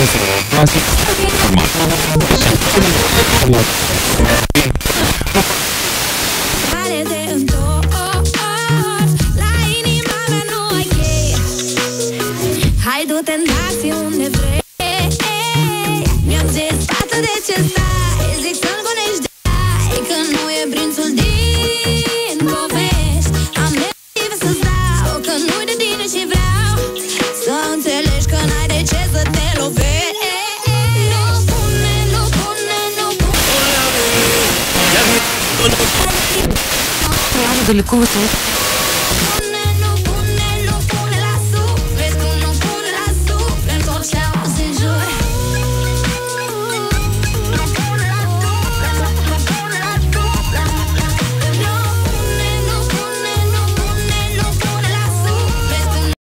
Care te întorc la inima mea, nu ai chei. Hai, du-te în taxi unde vrei. Mi-am zis, față de ce stai, zic să-l gonești de ai, că nu e prințul din povești. Am motive să stau, că nu-i de tine și vreau să înțelegi că n-ai de ce să te lovești. Далеко высоко.